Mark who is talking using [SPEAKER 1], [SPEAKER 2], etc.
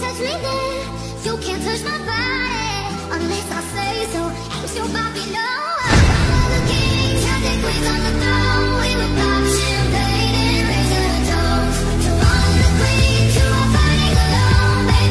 [SPEAKER 1] touch me there. You can't touch my body unless I say so. Ain't your Bobby, no. All the kings have their queens on the